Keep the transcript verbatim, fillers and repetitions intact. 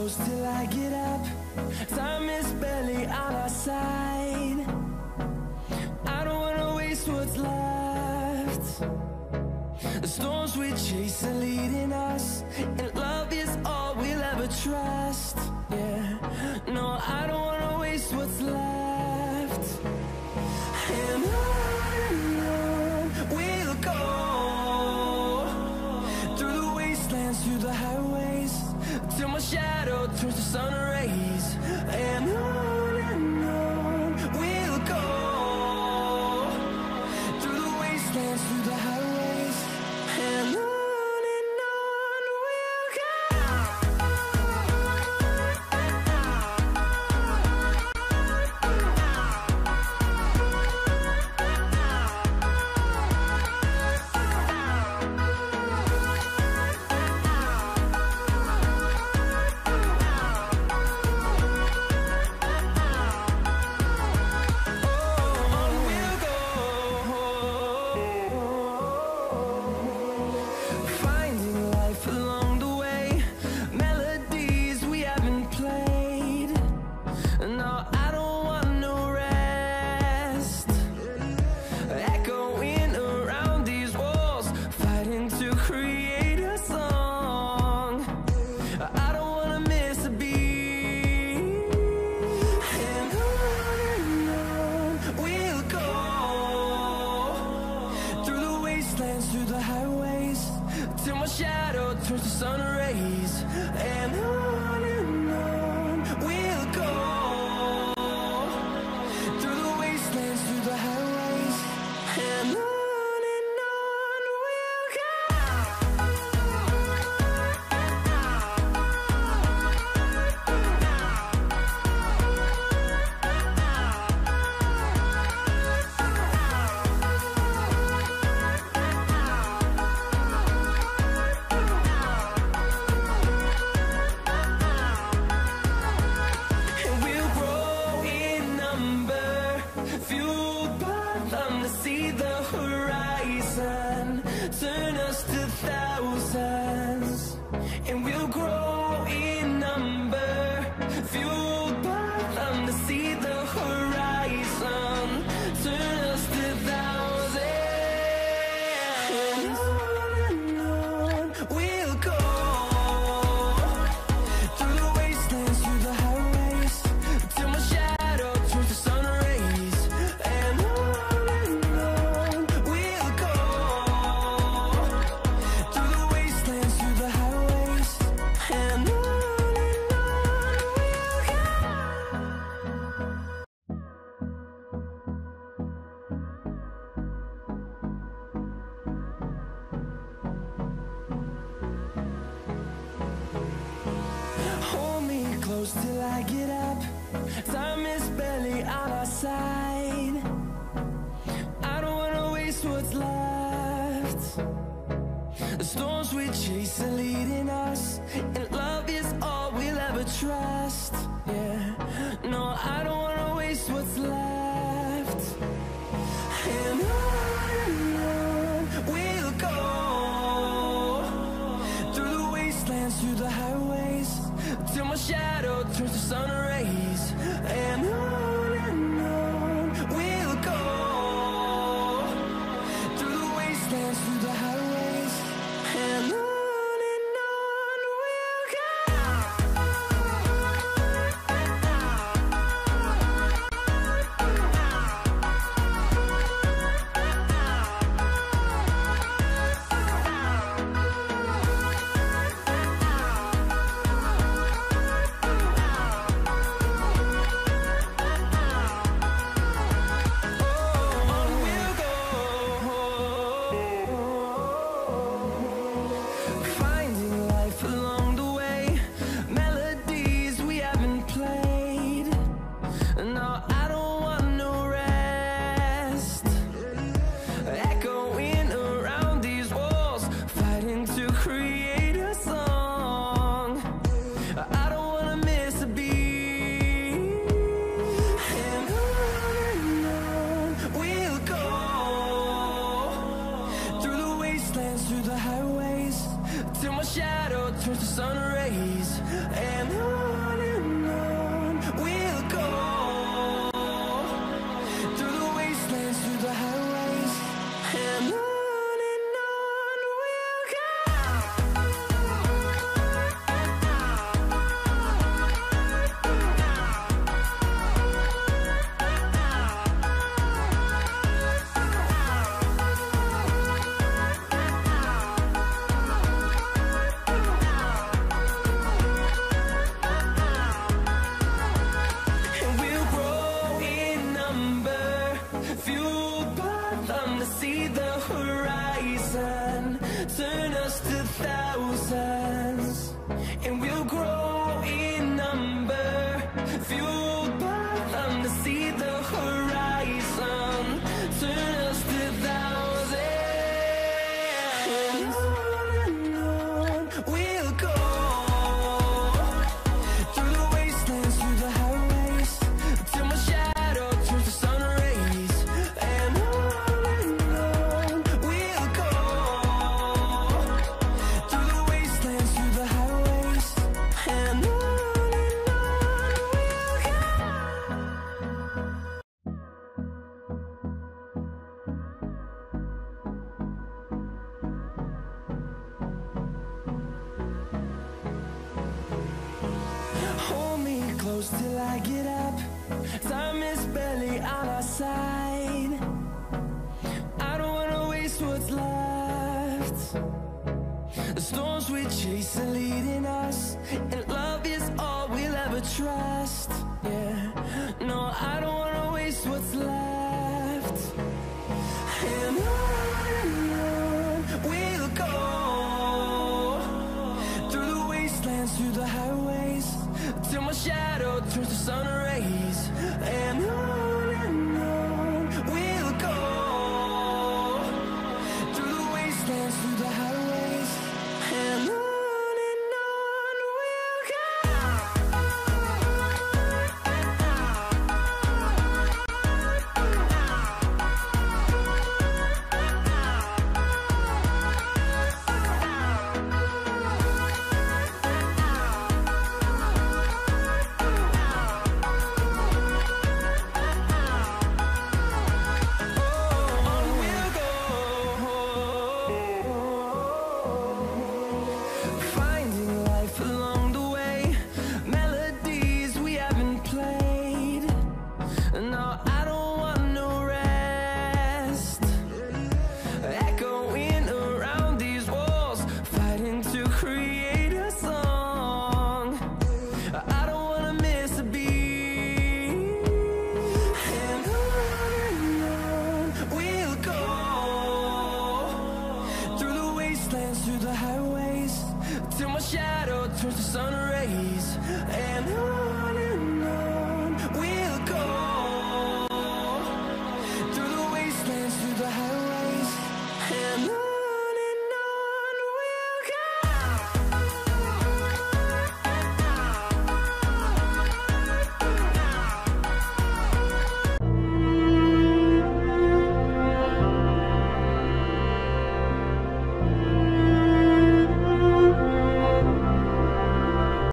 close till I get up. Time is barely on our side. I don't wanna waste what's left. The storms we chase are leading us, and love is all we'll ever trust. Yeah, no, I don't wanna waste what's left. And on and on we'll go, through the wastelands, through the highways, till my shadow turns to sun rays. And on and on we'll go, through the wastelands, through the highways, and on. Through the highways, till my shadow turns to sun rays. And on and on we'll go, through the wastelands, through the highways, and on. See the horizon, turn us to thousands, and we'll grow in number, fueled by them. To see the horizon, turn us to thousands, and on and on we'll go, through the wastelands, through the highways, till my shadow turns to sun rays. And on close till I get up. Time is barely on our side. I don't wanna waste what's left. The storms we chase are leading us, and love is all we'll ever trust. Yeah, no, I don't wanna waste what's left. And on and on we'll go, through the wastelands, through the highways, till my shadow turns to sun rays. And on and on we'll go, through the wastelands, through the highways, and on. turns to sun rays, and horizon, turn us to thousands, and we'll grow in number, fueled by them to see the horizon, turn us to thousands, and on and on we'll go, through the wastelands, through the highways, till my shadow turns to sun rays, and on and on we'll go, through the wastelands, through the highways, and on and on we'll go. Hold me close till I get up. Time is barely on our side. I don't wanna waste what's left. The storms we chase are leading us, and love is all we'll ever trust. Yeah, no, I don't wanna waste what's left. And on and on we'll go, through the wastelands, through the highways, till my shadow turns to sun rays, and on and on we'll go, through the wastelands, through the highways, and on and on we'll go. On we'll go, finding life along the way, melodies we haven't played. No, I don't want no rest, echoing around these walls, fighting to create a song. I don't wanna miss a beat, and on and on we'll go, through the wastelands, through the highways, till my shadow turns to sun rays, and on